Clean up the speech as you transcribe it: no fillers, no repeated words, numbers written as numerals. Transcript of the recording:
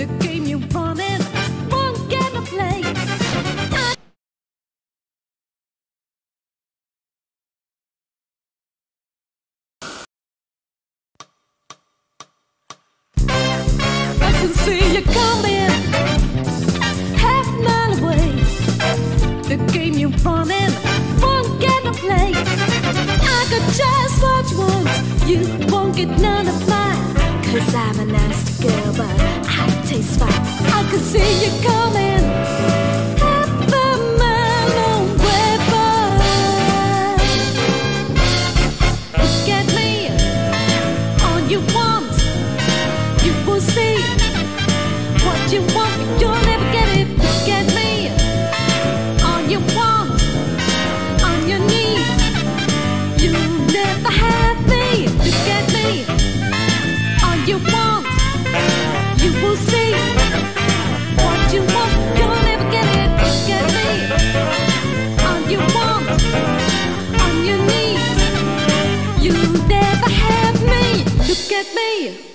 The game you're running won't get a play. I can see you coming half a mile away. The game you're running won't get a play. I could just watch once, you won't get none of mine. 'Cause I'm a nasty girl, but I taste fine. I can see you coming half a mile away, but look at me, all you want, you will see. What you want, but you'll never get it. Look at me, all you want, on your knees. You never have me. Look at me, all you want, you will see. What you want, you'll never get it. Look at me, all you want, on your knees. You never have me. Look at me.